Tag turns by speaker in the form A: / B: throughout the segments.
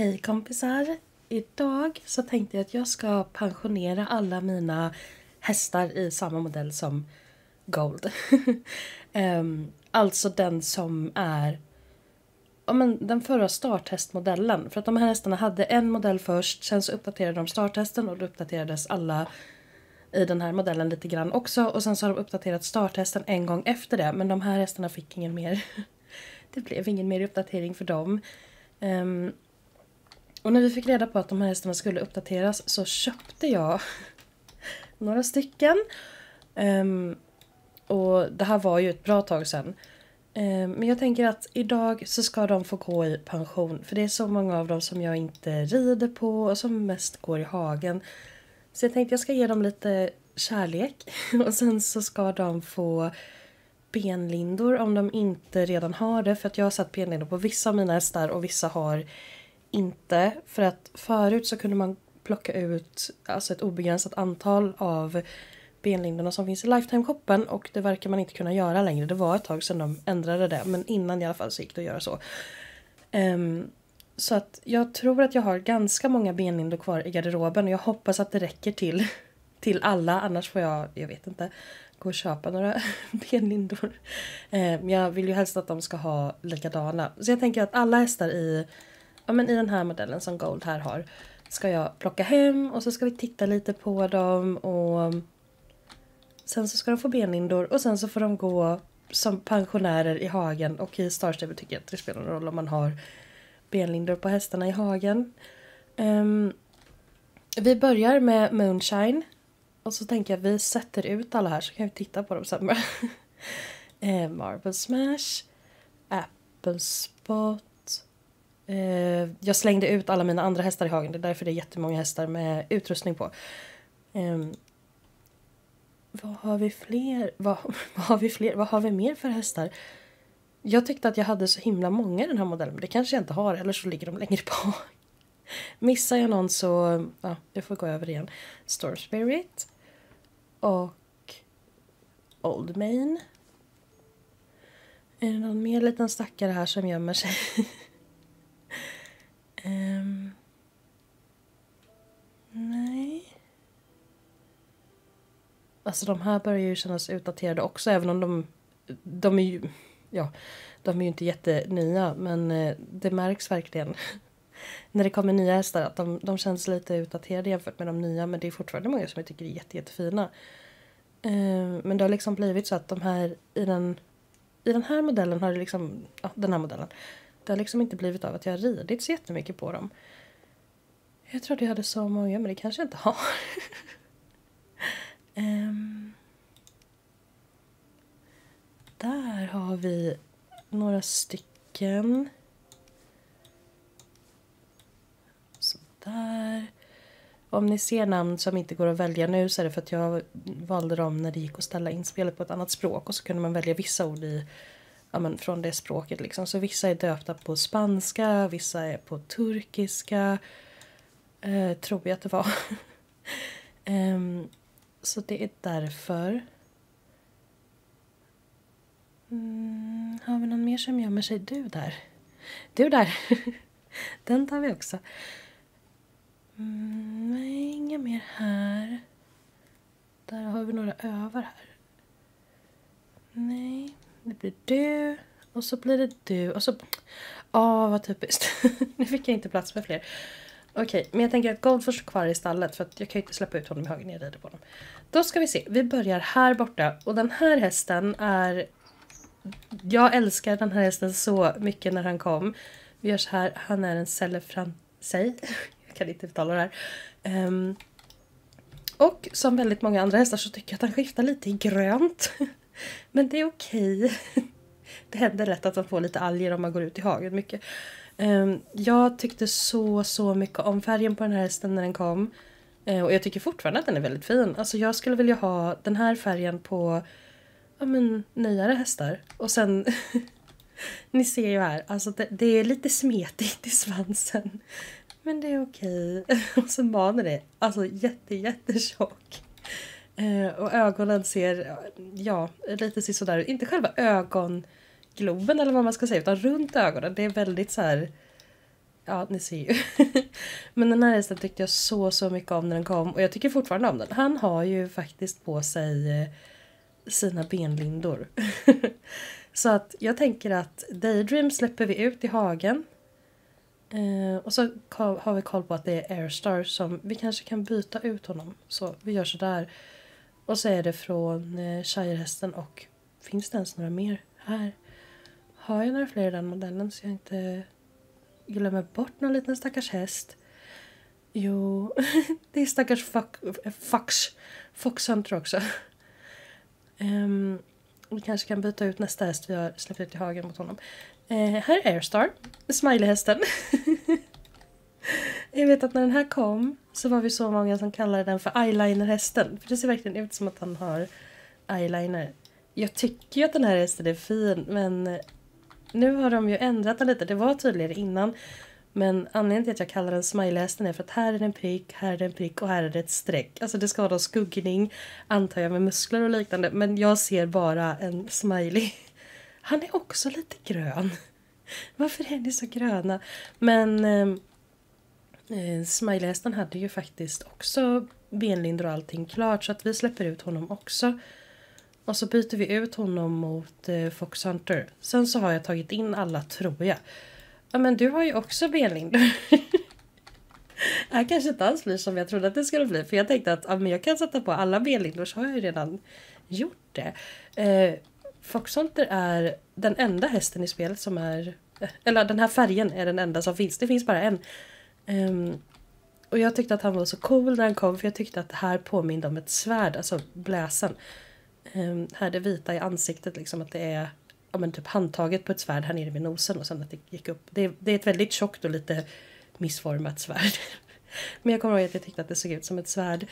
A: Hej kompisar! Idag så tänkte jag att jag ska pensionera alla mina hästar i samma modell som Gold. Alltså den som är den förra starthästmodellen. För att de här hästarna hade en modell först, sen så uppdaterade de starthästen och då uppdaterades alla i den här modellen lite grann också. Och sen så har de uppdaterat starthästen en gång efter det, men de här hästarna fick ingen mer. Det blev ingen mer uppdatering för dem. Och när vi fick reda på att de här hästarna skulle uppdateras så köpte jag några stycken. Och det här var ju ett bra tag sedan. Men jag tänker att idag så ska de få gå i pension. För det är så många av dem som jag inte rider på och som mest går i hagen. Så jag tänkte att jag ska ge dem lite kärlek. Och sen så ska de få benlindor om de inte redan har det. För att jag har satt benlindor på vissa av mina hästar och vissa har inte. För att förut så kunde man plocka ut alltså ett obegränsat antal av benlindorna som finns i Lifetime-shoppen. Och det verkar man inte kunna göra längre. Det var ett tag sedan de ändrade det. Men innan i alla fall så gick det att göra så. Så att jag tror att jag har ganska många benlindor kvar i garderoben. Och jag hoppas att det räcker till alla. Annars får jag vet inte, gå och köpa några benlindor. Jag vill ju helst att de ska ha likadana. Så jag tänker att alla hästar i den här modellen som Gold här har ska jag plocka hem. Och så ska vi titta lite på dem. Och sen så ska de få benlindor. Och sen så får de gå som pensionärer i hagen. Och i Star Stable tycker jag att det spelar någon roll om man har benlindor på hästarna i hagen. Vi börjar med Moonshine. Och så tänker jag att vi sätter ut alla här så kan vi titta på dem sen. Marble Smash. Apple Spot. Jag slängde ut alla mina andra hästar i hagen. Det är därför det är jättemånga hästar med utrustning på. Vad har vi fler? Vad har vi mer för hästar? Jag tyckte att jag hade så himla många i den här modellen. Men det kanske jag inte har. Eller så ligger de längre på. Missar jag någon så jag får gå över igen. Storm Spirit. Och Old Main. Är det någon mer liten stackare här som gömmer sig? Nej. Alltså de här börjar ju kännas utdaterade också. Även om de är ju de är ju inte jättenya. Men det märks verkligen när det kommer nya hästar att de känns lite utdaterade jämfört med de nya. Men det är fortfarande många som jag tycker är jättefina. Men det har liksom blivit så att de här i den här modellen har det liksom, den här modellen. Det har liksom inte blivit av att jag har ridit så jättemycket på dem. Jag trodde jag hade så många, men det kanske jag inte har. Där har vi några stycken. Så där. Om ni ser namn som inte går att välja nu så är det för att jag valde dem när det gick att ställa in spelet på ett annat språk. Och så kunde man välja vissa ord från det språket liksom. Så vissa är döpta på spanska, vissa är på turkiska. Tror jag att det var. Så det är därför. Har vi någon mer som gömmer sig? Du där. Den tar vi också. Nej, inga mer här. Där har vi några övar här. Nej, det blir du. Och så blir det du. Och så... vad typiskt. Nu fick jag inte plats med fler. Okej, men jag tänker att Gold får stå kvar i stallet. För att jag kan ju inte släppa ut honom i hagen när jag rider på honom. Då ska vi se. Vi börjar här borta. Och den här hästen är... Jag älskar den här hästen så mycket när han kom. Vi gör så här. Han är en Cellefrancais. Jag kan inte uttala det här. Och som väldigt många andra hästar så tycker jag att han skiftar lite i grönt. Men det är okej. Det händer lätt att man får lite alger om man går ut i hagen mycket. Jag tyckte så mycket om färgen på den här hästen när den kom. Och jag tycker fortfarande att den är väldigt fin. Alltså jag skulle vilja ha den här färgen på nyare hästar. Och sen, ni ser ju här, alltså det är lite smetigt i svansen. Men det är okej. Och så manen är alltså jättetjock. Och ögonen ser, lite sådär ut. Inte själva ögongloben eller vad man ska säga, utan runt ögonen. Det är väldigt så här Ja, ni ser ju. Men den här hästen tyckte jag så mycket om när den kom. Och jag tycker fortfarande om den. Han har ju faktiskt på sig sina benlindor. Så att jag tänker att Daydream släpper vi ut i hagen. Och så har vi koll på att det är Airstar som vi kanske kan byta ut honom. Så vi gör så där. Och så är det från Shire-hästen. Och finns det ens några mer här? Har jag några fler i den modellen så jag inte glömmer bort någon liten stackars häst? Jo, det är stackars Fox Hunter också. Vi kanske kan byta ut nästa häst vi har släppt ut i hagen mot honom. Här är Airstar, Smiley-hästen. Jag vet att när den här kom så var vi så många som kallade den för eyeliner-hästen. För det ser verkligen ut som att han har eyeliner. Jag tycker ju att den här hästen är fin, men nu har de ju ändrat den lite. Det var tydligare innan. Men anledningen till att jag kallar den smiley-hästen är för att här är det en prick, här är det en prick och här är det ett streck. Alltså det ska vara skuggning, antar jag, med muskler och liknande. Men jag ser bara en smiley. Han är också lite grön. Varför är ni så gröna? Men smiley-hästen hade ju faktiskt också benlindor och allting klart. Så att vi släpper ut honom också. Och så byter vi ut honom mot Fox Hunter. Sen så har jag tagit in alla, tror jag. Ja, men du har ju också benlindor. Det här kanske inte alls blir som jag trodde att det skulle bli. För jag tänkte att men jag kan sätta på alla benlindor, så har jag ju redan gjort det. Fox Hunter är den enda hästen i spelet som är... Eller den här färgen är den enda som finns. Det finns bara en. Och jag tyckte att han var så cool när han kom. För jag tyckte att det här påminner om ett svärd. Alltså bläsen. Här det vita i ansiktet. Liksom att det är men typ handtaget på ett svärd här nere vid nosen. Och sen att det gick upp. Det är ett väldigt tjockt och lite missformat svärd. Men jag kommer ihåg att jag tyckte att det såg ut som ett svärd.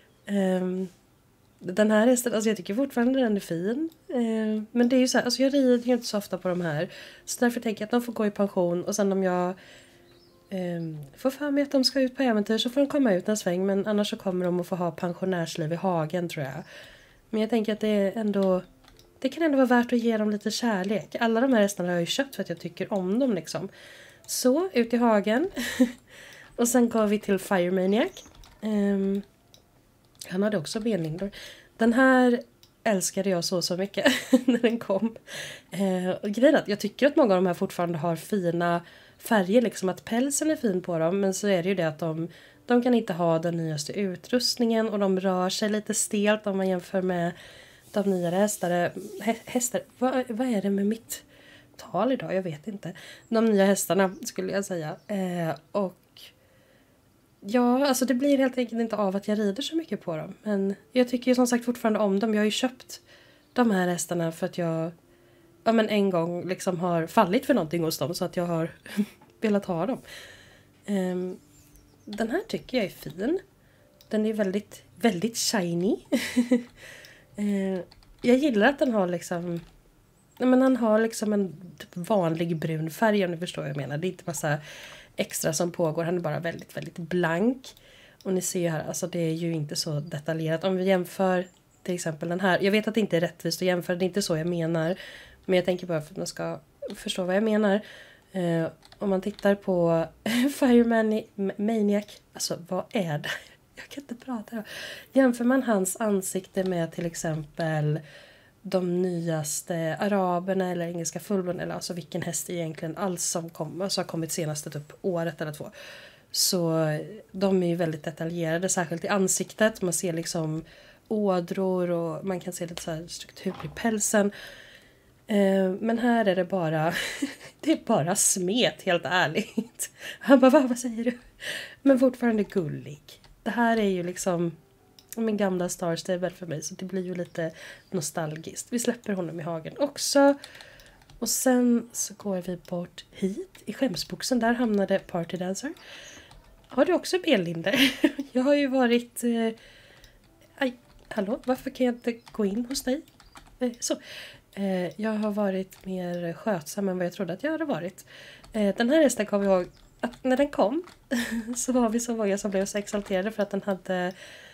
A: Den här hästen, alltså jag tycker fortfarande den är fin. Men det är ju så här, alltså jag rider ju inte så ofta på de här. Så därför tänker jag att de får gå i pension. Och sen om jag får för mig att de ska ut på äventyr så får de komma ut en sväng. Men annars så kommer de att få ha pensionärsliv i hagen, tror jag. Men jag tänker att det kan ändå vara värt att ge dem lite kärlek. Alla de här hästarna har jag ju köpt för att jag tycker om dem liksom. Så, ut i hagen. Och sen går vi till Fire Maniac. Han hade också benlindor. Den här älskade jag så mycket när den kom. Och grejen är att jag tycker att många av de här fortfarande har fina färger. Liksom att pälsen är fin på dem. Men så är det ju det att de kan inte ha den nyaste utrustningen. Och de rör sig lite stelt om man jämför med de nyare hästar. Vad är det med mitt tal idag? Jag vet inte. De nya hästarna skulle jag säga. Och ja, alltså det blir helt enkelt inte av att jag rider så mycket på dem. Men jag tycker ju som sagt fortfarande om dem. Jag har ju köpt de här hästarna för att jag en gång liksom har fallit för någonting hos dem. Så att jag har velat ha dem. Den här tycker jag är fin. Den är väldigt, väldigt shiny. Jag gillar att den har liksom... Men han har liksom en vanlig brun färg, om ni förstår vad jag menar. Det är inte massa extra som pågår. Han är bara väldigt, väldigt blank. Och ni ser här, alltså det är ju inte så detaljerat. Om vi jämför till exempel den här. Jag vet att det inte är rättvist att jämföra, det är inte så jag menar. Men jag tänker bara för att man ska förstå vad jag menar. Om man tittar på Fire Maniac. Alltså vad är det? Jag kan inte prata. Jämför man hans ansikte med till exempel de nyaste araberna eller engelska fullblod, eller alltså vilken häst egentligen alls som har kommit senaste typ året eller 2. Så de är ju väldigt detaljerade, särskilt i ansiktet. Man ser liksom ådror och man kan se lite så här struktur i pälsen. Men här är det bara det är bara smet, helt ärligt. Han bara, vad säger du? Men fortfarande gullig. Det här är ju liksom min gamla Star Stable för mig, så det blir ju lite nostalgiskt. Vi släpper honom i hagen också. Och sen så går vi bort hit i skämsboxen. Där hamnade Party Dancer. Har du också benlinder? Jag har ju varit... hallå, varför kan jag inte gå in hos dig? Så. Jag har varit mer skötsam än vad jag trodde att jag hade varit. Den här hästen kommer jag ihåg att när den kom så var vi så många som blev så exalterade för att den hade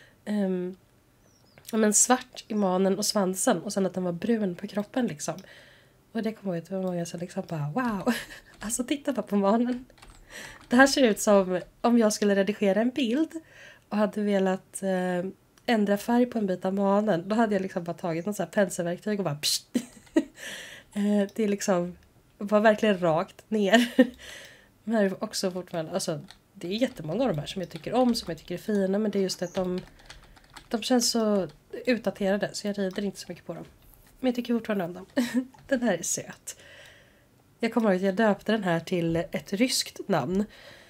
A: svart i manen och svansen och sen att den var brun på kroppen liksom. Och det kommer jag ihåg att det var många som liksom bara wow. Alltså titta bara på manen. Det här ser ut som om jag skulle redigera en bild och hade velat ändra färg på en bit av manen. Då hade jag liksom bara tagit något så här penselverktyg och bara pssst. Det är liksom var verkligen rakt ner. Men här är också fortfarande, alltså det är jättemånga av de här som jag tycker om, som jag tycker är fina, men det är just att de känns så utdaterade så jag rider inte så mycket på dem. Men jag tycker fortfarande om dem. Den här är söt. Jag kommer ihåg att jag döpte den här till ett ryskt namn.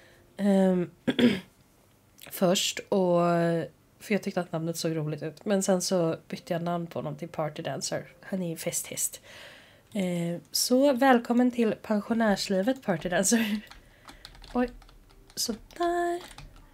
A: Först, och för jag tyckte att namnet såg roligt ut. Men sen så bytte jag namn på honom till Party Dancer. Han är festhäst. Så välkommen till pensionärslivet, Party Dancer. Oj, sådär.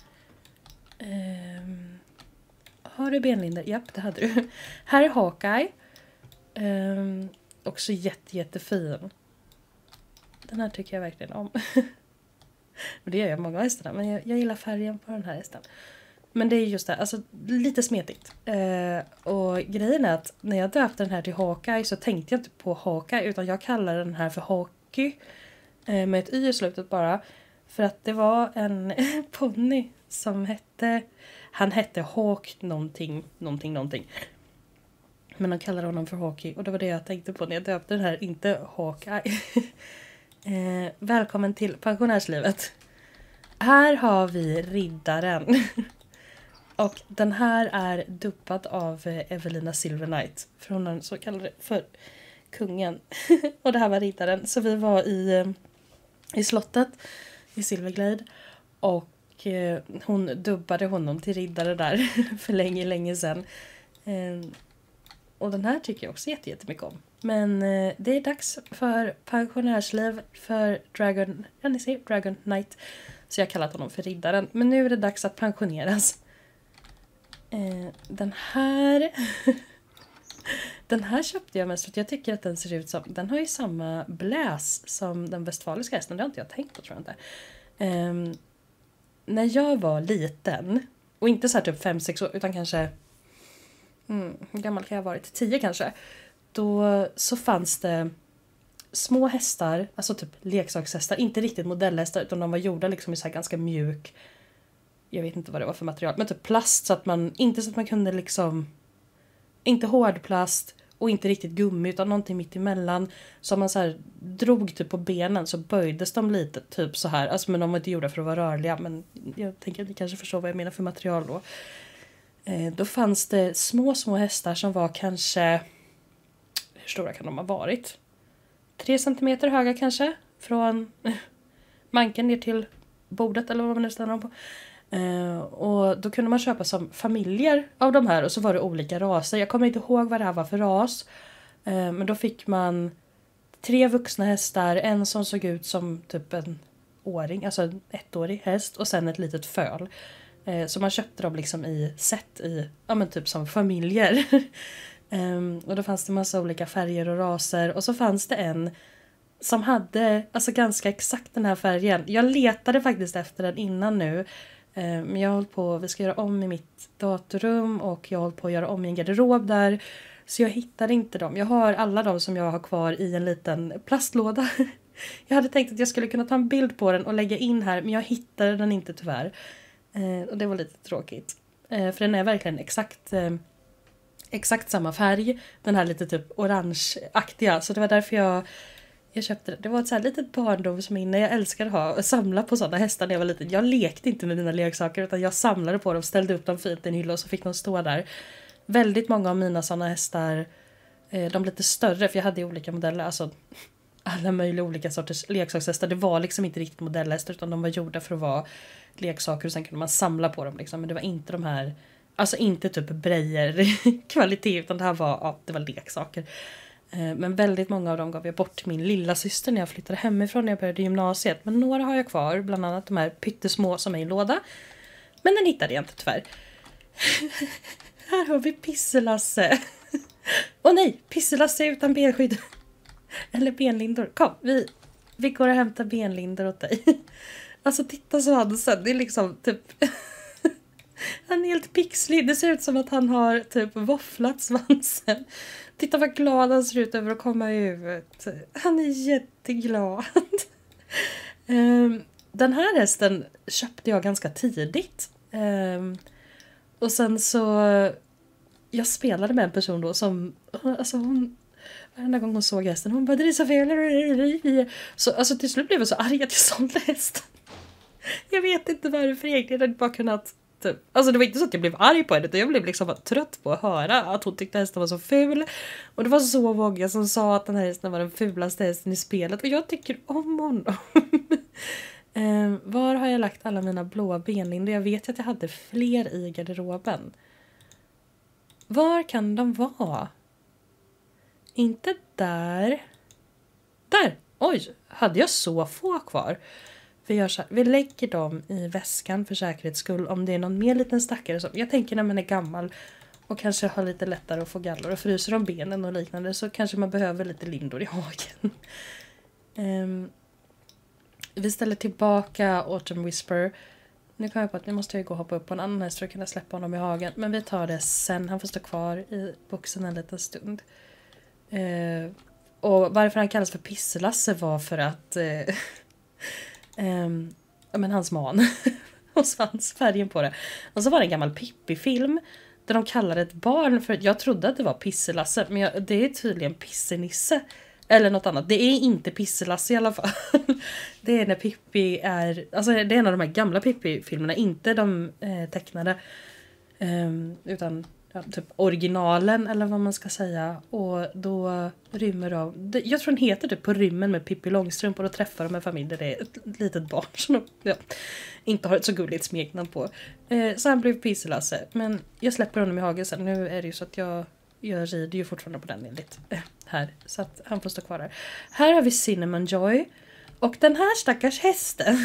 A: Har du benlinder? Japp, det hade du. Här är Hawkeye. Också jättefin. Den här tycker jag verkligen om. Och det gör jag många hästarna. Men jag gillar färgen på den här hästen. Men det är just det, alltså lite smetigt. Och grejen är att när jag döpte den här till Hawkeye så tänkte jag inte på Hawkeye, utan jag kallar den här för Hawky. Med ett y i slutet bara. För att det var en ponny som hette... Han hette Hawk någonting. Men de kallade honom för Hawky. Och det var det jag tänkte på när jag döpte den här, inte Hawkeye. Välkommen till pensionärslivet. Här har vi riddaren. Och den här är dubbad av Evelina Silver Knight. För hon är så kallade för kungen. Och det här var riddaren. Så vi var i slottet i Silverglade. Och hon dubbade honom till riddare där för länge sedan. Och den här tycker jag också jättemycket om. Men det är dags för pensionärsliv för Dragon Knight. Så jag har kallat honom för riddaren. Men nu är det dags att pensioneras. Den här... Den här köpte jag mest för att jag tycker att den ser ut som... Den har ju samma bläs som den westfaliska hästen. Det har inte jag tänkt på, tror jag inte. När jag var liten, och inte så här typ 5-6 år, utan kanske... hur gammal kan jag ha varit? 10 kanske. Då så fanns det små hästar, alltså typ leksakshästar, inte riktigt modellhästar, utan de var gjorda liksom i så här ganska mjuk, jag vet inte vad det var för material, men typ plast, så att man kunde liksom, inte hårdplast och inte riktigt gummi, utan någonting mitt emellan, så man så här drog typ på benen så böjdes de lite typ så här, alltså men de var inte gjorda för att vara rörliga, men jag tänker att ni kanske förstår vad jag menar för material då. Då fanns det små hästar som var kanske, hur stora kan de ha varit? 3 centimeter höga kanske. Från manken ner till bordet eller vad man nu ställer dem på. Och då kunde man köpa som familjer av de här. Och så var det olika raser. Jag kommer inte ihåg vad det här var för ras. Men då fick man 3 vuxna hästar. En som såg ut som typ en åring. Alltså en 1-årig häst. Och sen ett litet föl. Så man köpte dem liksom i set i, ja men typ som familjer. Och då fanns det massa olika färger och raser. Och så fanns det en som hade alltså ganska exakt den här färgen. Jag letade faktiskt efter den innan nu. Men jag håller på, vi ska göra om i mitt datorrum. Och jag håller på att göra om i en garderob där. Så jag hittade inte dem. Jag har alla de som jag har kvar i en liten plastlåda. Jag hade tänkt att jag skulle kunna ta en bild på den och lägga in här. Men jag hittade den inte tyvärr. Och det var lite tråkigt. För den är verkligen exakt samma färg. Den här lite typ orangeaktiga. Så det var därför jag köpte det. Det var ett så här litet barndomsminne. Jag älskade att samla på sådana hästar när jag var liten. Jag lekte inte med mina leksaker, utan jag samlade på dem, ställde upp dem fint i en hylla och så fick de stå där. Väldigt många av mina sådana hästar, de lite större, för jag hade ju olika modeller. Alltså alla möjliga olika sorters leksakshästar. Det var liksom inte riktigt modellhästar, utan de var gjorda för att vara leksaker och sen kunde man samla på dem liksom. Men det var inte de här, alltså inte typ brejer kvalitet, utan det här var, ja, det var leksaker. Men väldigt många av dem gav jag bort till min lilla syster när jag flyttade hemifrån när jag började gymnasiet. Men några har jag kvar, bland annat de här pyttesmå som är i en låda. Men den hittade jag inte tyvärr. Här har vi Pisselasse. Åh nej, Pisselasse utan benskydd. Eller benlindor. Kom, vi går och hämtar benlindor åt dig. Alltså titta svansen, det är liksom typ... Han är helt pixlig. Det ser ut som att han har typ våfflat svansen. Titta vad glad han ser ut över att komma ut. Han är jätteglad. den här hästen köpte jag ganska tidigt. Och sen så... Jag spelade med en person då som... Alltså hon... Varenda gång hon såg hästen, hon bara, det är så fel. Så, alltså till slut blev jag så arg att jag sålde hästen. Jag vet inte varför egentligen. Jag hade bara kunnat... Typ. Alltså det var inte så att jag blev arg på henne, utan jag blev liksom bara trött på att höra att hon tyckte hästen var så ful. Och det var så många som sa att den här hästen var den fulaste hästen i spelet. Och jag tycker om honom. Var har jag lagt alla mina blåa benlindor? Jag vet att jag hade fler i garderoben. Var kan de vara? Inte där. Där! Oj, hade jag så få kvar? Vi lägger dem i väskan för säkerhets skull. Om det är någon mer liten stackare. Så. Jag tänker när man är gammal och kanske har lite lättare att få gallor och fryser om benen och liknande, så kanske man behöver lite lindor i hagen. Vi ställer tillbaka Autumn Whisper. Nu kommer jag på att nu måste jag gå och hoppa upp på en annan häst för att kunna släppa honom i hagen. Men vi tar det sen. Han får stå kvar i boxen en liten stund. Och varför han kallas för Pisselasse var för att men hans man och svansfärgen på det. Och så var det en gammal Pippi-film där de kallade ett barn för... Jag trodde att det var Pisselasse, men det är tydligen Pissenisse. Eller något annat. Det är inte Pisselasse i alla fall. Det är när Pippi är... Alltså det är en av de här gamla Pippi-filmerna. Inte de tecknade. Utan typ originalen eller vad man ska säga. Och då rymmer de... Jag tror den heter typ På rymmen med Pippi Långstrump. Och då träffar de en familj där det är ett litet barn som inte har ett så gulligt smeknamn på. Så han blev Pisselasse. Men jag släpper honom i hagen sen. Nu är det ju så att jag rider ju fortfarande på den enligt här. Så att han får stå kvar där. Här har vi Cinnamon Joy. Och den här stackars hästen.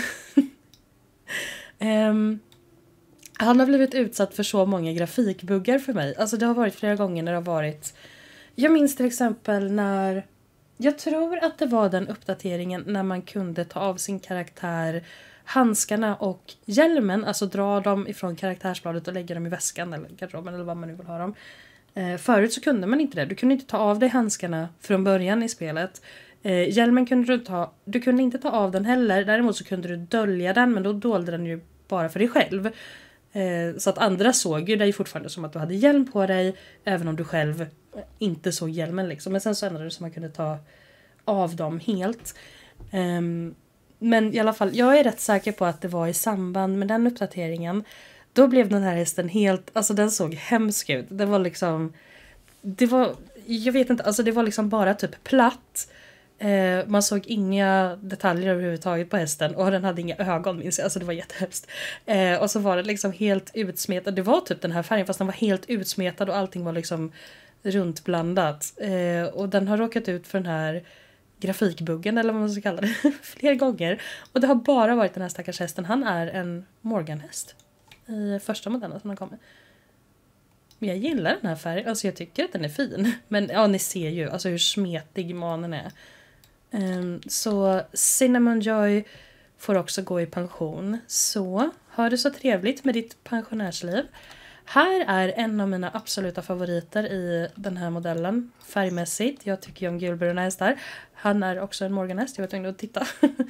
A: Han har blivit utsatt för så många grafikbuggar för mig. Alltså det har varit flera gånger när det har varit... Jag minns till exempel när... Jag tror att det var den uppdateringen när man kunde ta av sin karaktär handskarna och hjälmen. Alltså dra dem ifrån karaktärsbladet och lägga dem i väskan eller garderoben eller vad man nu vill ha dem. Förut så kunde man inte det. Du kunde inte ta av dig handskarna från början i spelet. Hjälmen kunde du ta... Du kunde inte ta av den heller. Däremot så kunde du dölja den, men då dolde den ju bara för dig själv. Så att andra såg ju dig fortfarande som att du hade hjälm på dig, även om du själv inte såg hjälmen liksom. Men sen så ändrade det så man kunde ta av dem helt. Men i alla fall, jag är rätt säker på att det var i samband med den uppdateringen. Då blev den här hästen helt, alltså den såg hemsk ut. Det var liksom, det var, jag vet inte, alltså det var liksom bara typ platt. Man såg inga detaljer överhuvudtaget på hästen. Och den hade inga ögon, minns jag. Alltså det var jättehemskt. Och så var det liksom helt utsmetad. Det var typ den här färgen, fast den var helt utsmetad. Och allting var liksom runtblandat. Och den har råkat ut för den här grafikbuggen, eller vad man ska kalla det, flera gånger. Och det har bara varit den här stackars hästen. Han är en Morgan-häst i första modellen som har kommit. Men jag gillar den här färgen. Alltså jag tycker att den är fin. Men ja, ni ser ju alltså hur smetig manen är. Så Cinnamon Joy får också gå i pension. Så har det så trevligt med ditt pensionärsliv. Här är en av mina absoluta favoriter i den här modellen. Färgmässigt. Jag tycker ju om gulbruna hästar. Han är också en Morgan-häst. Jag var tvungen att titta.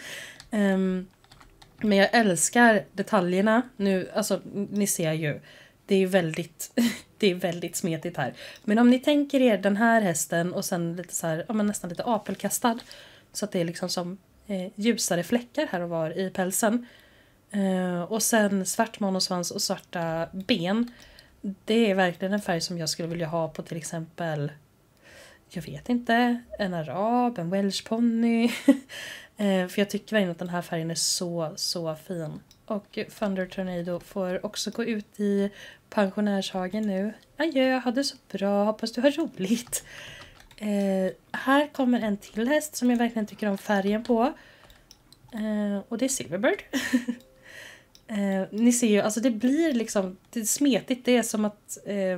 A: Men jag älskar detaljerna. Nu, alltså ni ser ju. Det är väldigt smetigt här. Men om ni tänker er den här hästen och sen lite så här, ja, men nästan lite apelkastad. Så att det är liksom som ljusare fläckar här och var i pälsen. Och sen svart monosvans och svarta ben. Det är verkligen en färg som jag skulle vilja ha på till exempel, jag vet inte, en arab, en welsh pony. För jag tycker verkligen att den här färgen är så fin. Och Thunder Tornado får också gå ut i pensionärshagen nu. Adjö, ha det så bra. Hoppas du har roligt. Här kommer en till häst som jag verkligen tycker om färgen på. Och det är Silverbird. Ni ser ju, alltså det blir liksom, det är smetigt. Det är som att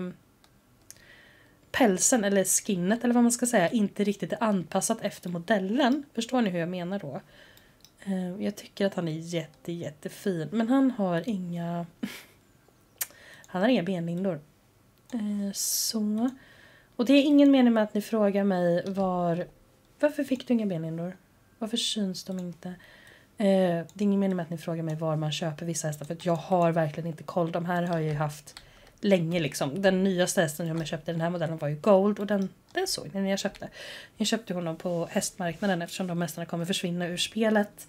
A: pälsen eller skinnet eller vad man ska säga inte riktigt är anpassat efter modellen. Förstår ni hur jag menar då? Jag tycker att han är jättefin. Men han har inga benlindor. Så. Och det är ingen mening med att ni frågar mig varför fick du inga benlindor? Varför syns de inte? Det är ingen mening med att ni frågar mig var man köper vissa hästar. För att jag har verkligen inte koll. De här har jag ju haft länge liksom. Den nyaste hästen jag köpte, den här modellen, var ju Gold. Och den såg ni när jag köpte. Jag köpte honom på hästmarknaden eftersom de hästarna kommer försvinna ur spelet.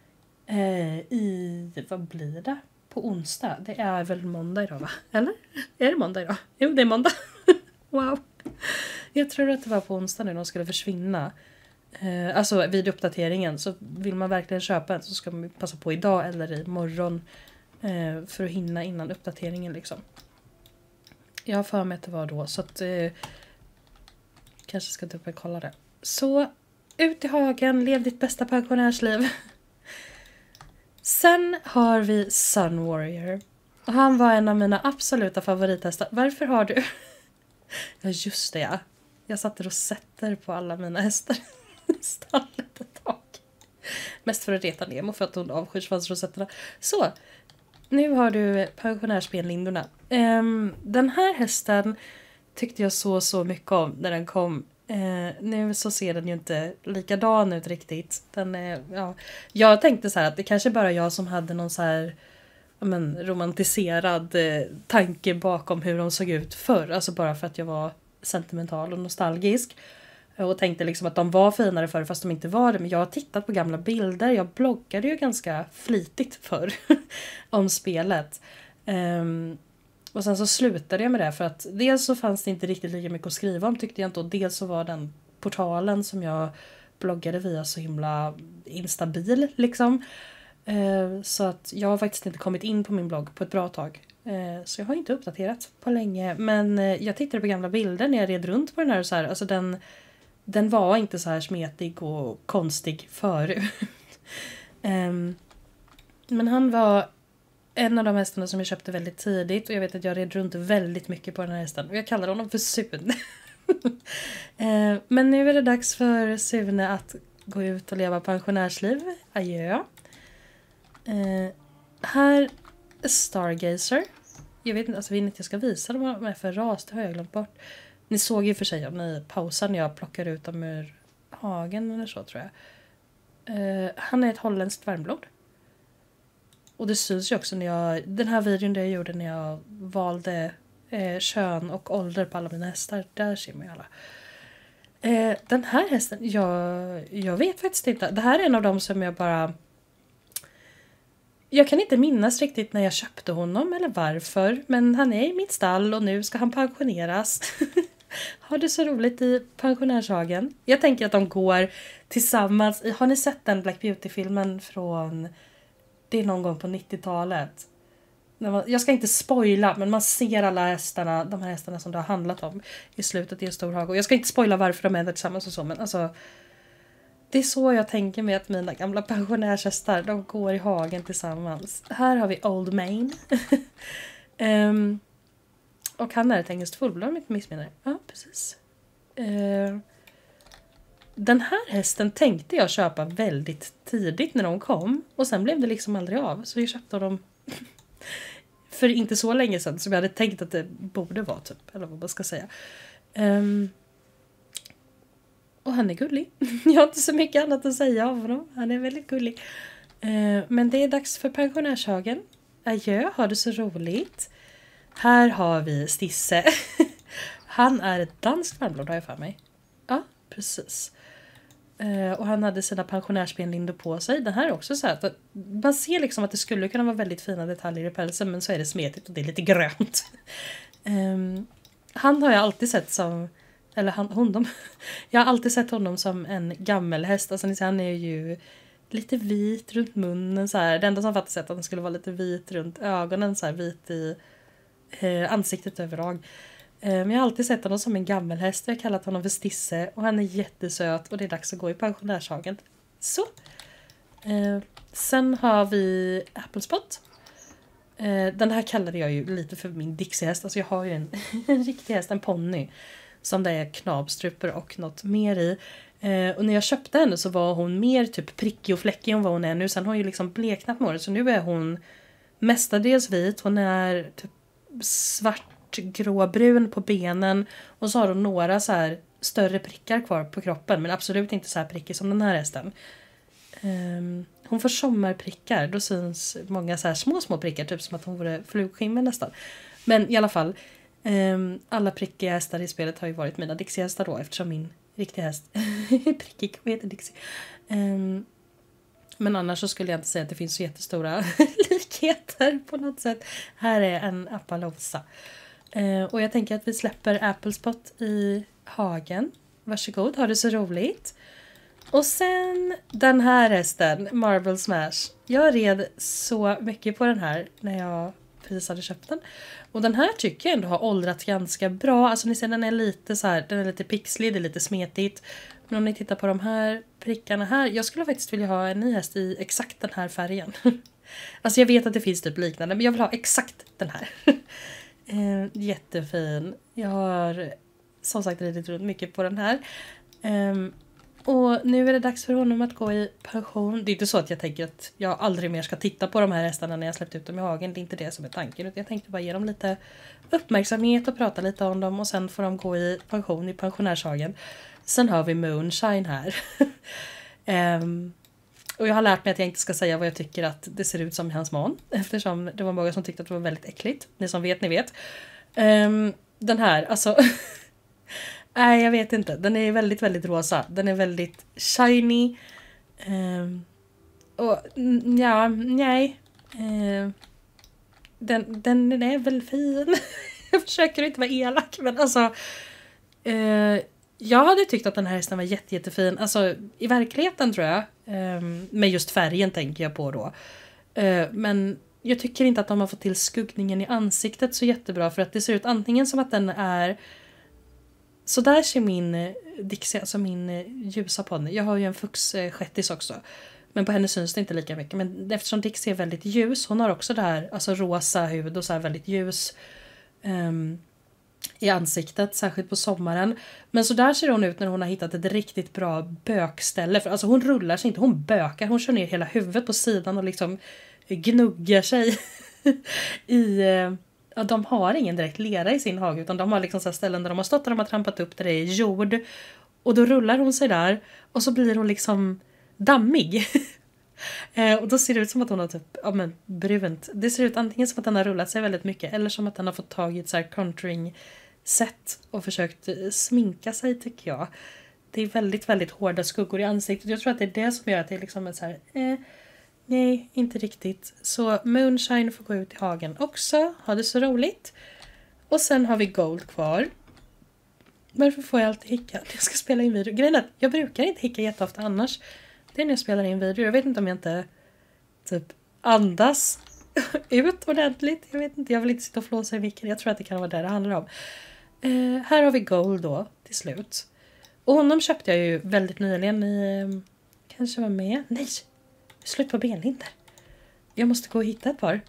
A: Vad blir det? På onsdag. Det är väl måndag idag, va? Eller? Är det måndag idag? Jo, det är måndag. Wow. Jag tror att det var på onsdag när de skulle försvinna. Alltså vid uppdateringen. Så vill man verkligen köpa en så ska man passa på idag eller imorgon. För att hinna innan uppdateringen liksom. Jag har för mig att det var då. Så att kanske ska typ kolla det. Så ut i hagen. Lev ditt bästa pensionärsliv. Sen har vi Sun Warrior. Och han var en av mina absoluta favorithästar. Varför har du... Ja, just det, ja. Jag satt och sätter på alla mina hästar i stallet ett tag. Mest för att reta Nemo för att hon avskyr svansrosetterna. Så, nu har du pensionärsbenlindorna. Den här hästen tyckte jag så mycket om när den kom. Nu så ser den ju inte likadan ut riktigt. Jag tänkte så här att det kanske bara jag som hade någon så här romantiserad tanke bakom hur de såg ut förr. Alltså bara för att jag var sentimental och nostalgisk. Och tänkte liksom att de var finare förr fast de inte var det. Men jag har tittat på gamla bilder. Jag bloggade ju ganska flitigt förr om spelet. Och sen så slutade jag med det för att dels så fanns det inte riktigt lika mycket att skriva om tyckte jag inte. Och dels så var den portalen som jag bloggade via så himla instabil liksom. Så att jag har faktiskt inte kommit in på min blogg på ett bra tag. Så jag har inte uppdaterat på länge. Men jag tittade på gamla bilder när jag red runt på den här och så här. Alltså den var inte så här smetig och konstig förut. Men han var en av de hästarna som jag köpte väldigt tidigt. Och jag vet att jag red runt väldigt mycket på den här hästen. Och jag kallar honom för Sune. Men nu är det dags för Sune att gå ut och leva pensionärsliv. Adjö. Här är Stargazer. Jag vet inte, alltså vill inte jag ska visa dem vad är för ras, det har jag glömt bort. Ni såg ju för sig om ni pausar när jag plockar ut dem ur hagen eller så tror jag. Han är ett holländskt varmblod. Och det syns ju också när den här videon där jag gjorde när jag valde kön och ålder på alla mina hästar. Där ser man ju alla. Den här hästen, jag vet faktiskt inte. Det här är en av dem som jag bara... Jag kan inte minnas riktigt när jag köpte honom eller varför. Men han är i mitt stall och nu ska han pensioneras. Har det så roligt i pensionärshagen. Jag tänker att de går tillsammans. Har ni sett den Black Beauty-filmen från... Det är någon gång på 90-talet. Jag ska inte spoila, men man ser alla hästarna, de här hästarna som det har handlat om i slutet i en stor hage. Och jag ska inte spoila varför de är där tillsammans och så, men alltså... Det är så jag tänker mig att mina gamla pensionärshästar, de går i hagen tillsammans. Här har vi Old Main. Och han är ett engelskt fullblod om jag inte missminner. Ja, precis. Den här hästen tänkte jag köpa väldigt tidigt när de kom. Och sen blev det liksom aldrig av. Så jag köpte dem för inte så länge sedan som jag hade tänkt att det borde vara typ. Eller vad man ska säga. Och han är gullig. Jag har inte så mycket annat att säga om honom. Han är väldigt gullig. Men det är dags för pensionärshagen. Adjö, har det så roligt. Här har vi Stisse. Han är ett danskt varmblod har jag för mig. Ja, precis. Och han hade sina pensionärsbenlindor på sig. Den här är också så här att man ser liksom att det skulle kunna vara väldigt fina detaljer i pälsen, men så är det smetigt och det är lite grönt. Han har jag alltid sett som, eller honom. Jag har alltid sett honom som en gammelhäst. Alltså han är ju lite vit runt munnen så här. Det enda som fattas är att han skulle vara lite vit runt ögonen så här, vit i ansiktet överlag. Men jag har alltid sett honom som en gammelhäst. Jag har kallat honom för Stisse. Och han är jättesöt. Och det är dags att gå i pensionärshagen. Så. Sen har vi Applespot. Den här kallade jag ju lite för min Dixie-häst. Alltså jag har ju en riktig häst, en ponny. Som det är knabstrupper och något mer i. Och när jag köpte henne så var hon mer typ prickig och fläckig än vad hon är nu. Sen har hon ju liksom bleknat med året. Så nu är hon mestadels vit. Hon är typ svart, gråbrun på benen. Och så har hon några så här större prickar kvar på kroppen. Men absolut inte så här prickig som den här hästen. Hon får sommarprickar. Då syns många så här små prickar. Typ som att hon vore flugskimmer nästan. Men i alla fall. Alla prickiga hästar i spelet har ju varit mina Dixie-hästar då. Eftersom min riktiga häst är prickig och heter Dixie. Men annars så skulle jag inte säga att det finns så jättestora likheter på något sätt. Här är en Appaloosa. Och jag tänker att vi släpper Applespot i hagen. Varsågod, ha det så roligt. Och sen den här hästen, Marble Smash. Jag red så mycket på den här när jag precis hade köpt den. Och den här tycker jag ändå har åldrats ganska bra. Alltså ni ser, den är lite så här, den är lite pixlig, det är lite smetigt. Men om ni tittar på de här prickarna här. Jag skulle faktiskt vilja ha en ny häst i exakt den här färgen. Alltså jag vet att det finns typ liknande, men jag vill ha exakt den här. Jättefin. Jag har som sagt ridit runt mycket på den här. Och nu är det dags för honom att gå i pension. Det är inte så att jag tänker att jag aldrig mer ska titta på de här hästarna när jag släppt ut dem i hagen. Det är inte det som är tanken. Utan jag tänkte bara ge dem lite uppmärksamhet och prata lite om dem. Och sen får de gå i pension i pensionärshagen. Sen har vi Moonshine här. Och jag har lärt mig att jag inte ska säga vad jag tycker att det ser ut som i hans man. Eftersom det var många som tyckte att det var väldigt äckligt. Ni som vet, ni vet. Den här, alltså... Nej, jag vet inte. Den är väldigt, väldigt rosa. Den är väldigt shiny. Och ja, nej. Den är väl fin. Jag försöker inte vara elak. Men alltså... jag hade tyckt att den här hästen var jättefin. Alltså i verkligheten tror jag. Med just färgen tänker jag på då. Men jag tycker inte att de har fått till skuggningen i ansiktet så jättebra. För att det ser ut antingen som att den är... Så där ser min Dixie, alltså min ljusa ponny. Jag har ju en fuxshettis också. Men på henne syns det inte lika mycket. Men eftersom Dixie är väldigt ljus. Hon har också det här, alltså rosa hud och så här väldigt ljus i ansiktet. Särskilt på sommaren. Men så där ser hon ut när hon har hittat ett riktigt bra bökställe. För alltså hon rullar sig inte, hon bökar. Hon kör ner hela huvudet på sidan och liksom gnuggar sig i... Ja, de har ingen direkt lera i sin hage utan de har liksom så här ställen där de har stått och de har trampat upp där det är jord. Och då rullar hon sig där och så blir hon liksom dammig. Och då ser det ut som att hon har typ, ja men brunt. Det ser ut antingen som att den har rullat sig väldigt mycket eller som att den har fått tag i ett så här contouring set och försökt sminka sig tycker jag. Det är väldigt, väldigt hårda skuggor i ansiktet. Jag tror att det är det som gör att det är liksom ett så här... Nej, inte riktigt. Så Moonshine får gå ut i hagen också. Ha det så roligt. Och sen har vi Gold kvar. Varför får jag alltid hicka? Jag ska spela in video. Grejen är att jag brukar inte hicka jätteofta annars. Det är när jag spelar in video. Jag vet inte om jag inte typ andas ut ordentligt. Jag vet inte, jag vill inte sitta och flåsa i micken. Jag tror att det kan vara det handlar om. Här har vi Gold då, till slut. Och honom köpte jag ju väldigt nyligen i... Kanske var med? Nej! Slut på benhinder. Jag måste gå och hitta ett par.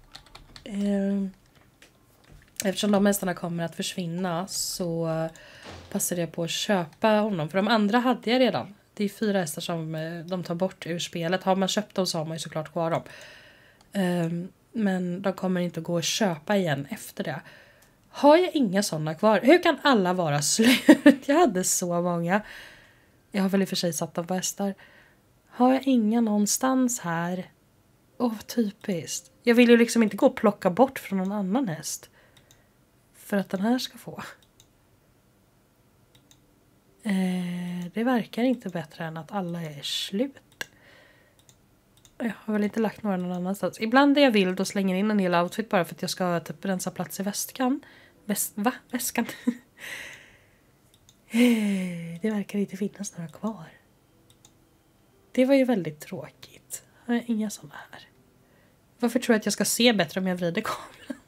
A: Eftersom de hästarna kommer att försvinna så passade jag på att köpa honom. För de andra hade jag redan. Det är 4 hästar som de tar bort ur spelet. Har man köpt dem så har man ju såklart kvar dem. Men de kommer inte att gå och köpa igen efter det. Har jag inga sådana kvar? Hur kan alla vara slut? Jag hade så många. Jag har väl i och för sig satt dem på hästar. Har jag inga någonstans här? Typiskt. Jag vill ju liksom inte gå och plocka bort från någon annan häst. För att den här ska få. Det verkar inte bättre än att alla är slut. Jag har väl inte lagt några någon annanstans. Ibland är jag vild och slänger in en hel outfit bara för att jag ska typ rensa plats i väskan. Väskan? Det verkar inte finnas några kvar. Det var ju väldigt tråkigt. Har jag inga sådana här? Varför tror jag att jag ska se bättre om jag vrider kameran?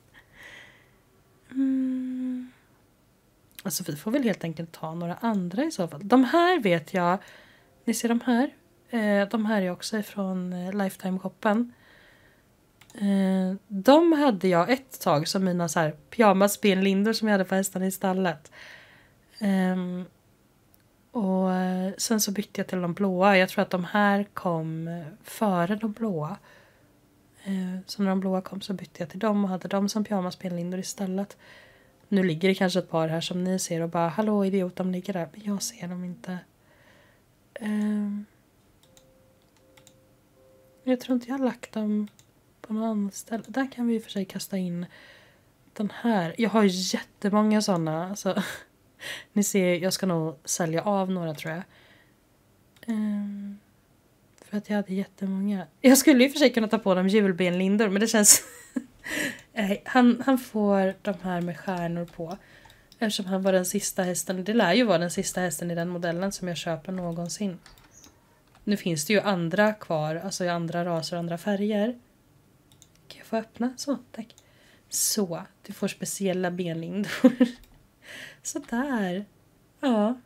A: Alltså vi får väl helt enkelt ta några andra i så fall. De här vet jag. Ni ser de här? De här är också från Lifetime-shoppen. De hade jag ett tag som mina så här pyjamasbenlindor som jag hade på hästarna i stallet. Och sen så bytte jag till de blåa. Jag tror att de här kom före de blåa. Så när de blåa kom så bytte jag till dem och hade dem som pyjamasbenlindor istället. Nu ligger det kanske ett par här som ni ser och bara hallå idiot, de ligger där. Men jag ser dem inte. Jag tror inte jag har lagt dem på något annat ställe. Där kan vi i och för sig kasta in den här. Jag har jättemånga sådana. Alltså, ni ser, jag ska nog sälja av några tror jag. För att jag hade jättemånga. Jag skulle i och för sig kunna ta på dem julbenlindor. Men det känns... han får de här med stjärnor på. Eftersom han var den sista hästen. Det lär ju vara den sista hästen i den modellen som jag köper någonsin. Nu finns det ju andra kvar. Alltså i andra raser och andra färger. Kan jag få öppna? Så, tack. Så, du får speciella benlindor. Så där. Ja.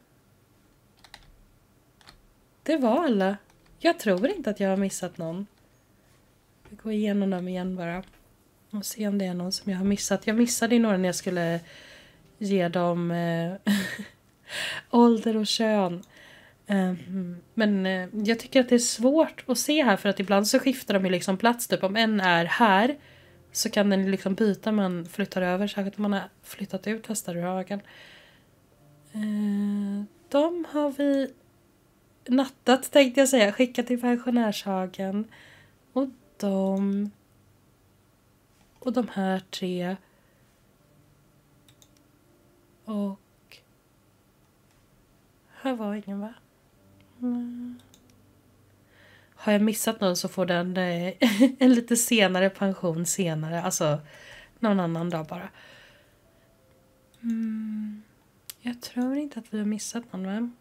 A: Det var alla. Jag tror inte att jag har missat någon. Vi går igenom dem igen bara. Och se om det är någon som jag har missat. Jag missade ju några när jag skulle ge dem ålder och kön. Men jag tycker att det är svårt att se här. För att ibland så skiftar de ju liksom plats. Typ om en är här så kan den liksom byta. Man flyttar över. Särskilt om man har flyttat ut hästar ur hagen. De har vi nattat tänkte jag säga. Skickat till pensionärshagen. Och de här 3. Och här var ingen va? Har jag missat någon så får den en lite senare pension senare. Alltså någon annan dag bara. Jag tror inte att vi har missat någon va?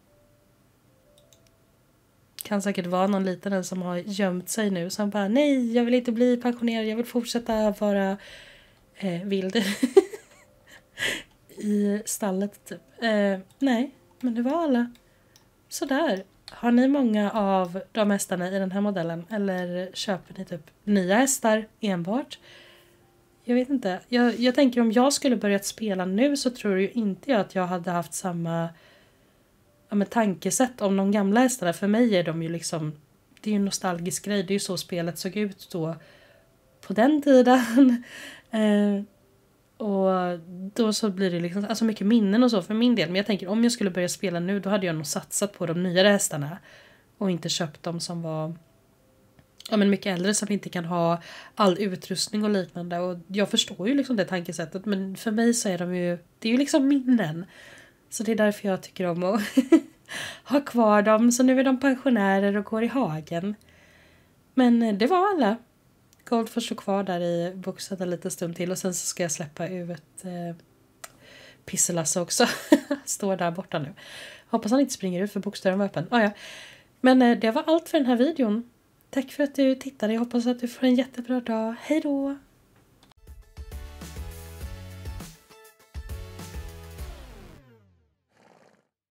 A: Kan säkert vara någon liten som har gömt sig nu. Som bara, nej jag vill inte bli pensionerad. Jag vill fortsätta vara vild. I stallet typ. Nej, men det var alla. Sådär. Har ni många av de hästarna i den här modellen? Eller köper ni typ nya hästar enbart? Jag vet inte. Jag tänker om jag skulle börjat spela nu så tror ju inte jag att jag hade haft samma tankesätt om de gamla hästarna. För mig är de ju liksom, det är ju en nostalgisk grej. Det är ju så spelet såg ut då på den tiden. Och då så blir det liksom alltså mycket minnen och så för min del. Men jag tänker om jag skulle börja spela nu då hade jag nog satsat på de nyare hästarna. Och inte köpt dem som var mycket äldre som inte kan ha all utrustning och liknande. Och jag förstår ju liksom det tankesättet. Men för mig så är det är ju liksom minnen. Så det är därför jag tycker om att ha kvar dem. Så nu är de pensionärer och går i hagen. Men det var alla. Goldfors står kvar där i boxen en liten stund till. Och sen så ska jag släppa ut Pisselasse också. Står där borta nu. Hoppas han inte springer ut för boxdörren var öppen. Ja. Men det var allt för den här videon. Tack för att du tittade. Jag hoppas att du får en jättebra dag. Hej då!